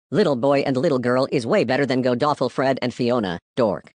Little boy and little girl is way better than godawful Fred and Fiona, dork.